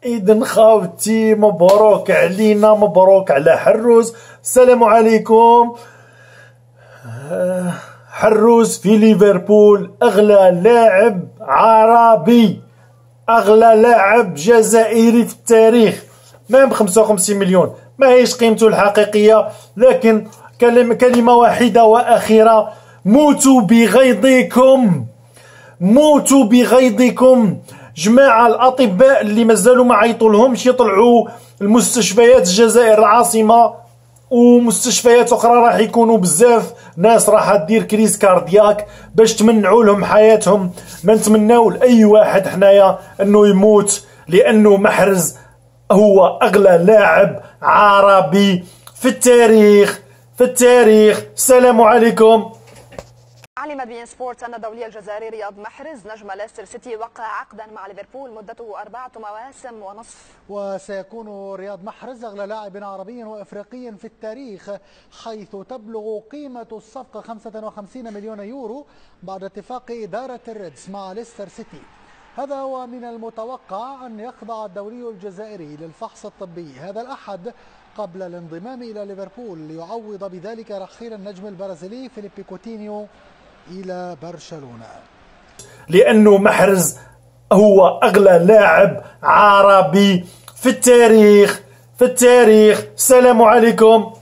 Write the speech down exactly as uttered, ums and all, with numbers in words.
إذن خاوتي مبروك علينا، مبروك على حروز. السلام عليكم. حروز في ليفربول أغلى لاعب عربي، أغلى لاعب جزائري في التاريخ، ما ب خمسة وخمسين مليون، ما هيش قيمته الحقيقية، لكن كلمة واحدة وأخيرة: موتوا بغيظكم، موتوا بغيظكم. جماعة الأطباء اللي مازالوا ما عيطولهمش يطلعوا المستشفيات الجزائر العاصمة ومستشفيات أخرى، راح يكونوا بزاف ناس راح دير كريز كاردياك باش تمنعوا لهم حياتهم. ما نتمناو لأي واحد حنايا أنه يموت، لأنه محرز هو أغلى لاعب عربي في التاريخ، في التاريخ. السلام عليكم. علم بي ان سبورتس أن الدولي الجزائري رياض محرز نجم ليستر سيتي وقع عقدا مع ليفربول مدته أربعة مواسم ونصف. وسيكون رياض محرز أغلى لاعب عربي وإفريقي في التاريخ، حيث تبلغ قيمة الصفقة خمسة وخمسين مليون يورو بعد اتفاق إدارة الريدز مع ليستر سيتي. هذا هو من المتوقع أن يخضع الدولي الجزائري للفحص الطبي هذا الأحد قبل الانضمام إلى ليفربول، ليعوض بذلك رحيل النجم البرازيلي فيليبي كوتينيو إلى برشلونة. لأنه محرز هو أغلى لاعب عربي في التاريخ، في التاريخ. السلام عليكم.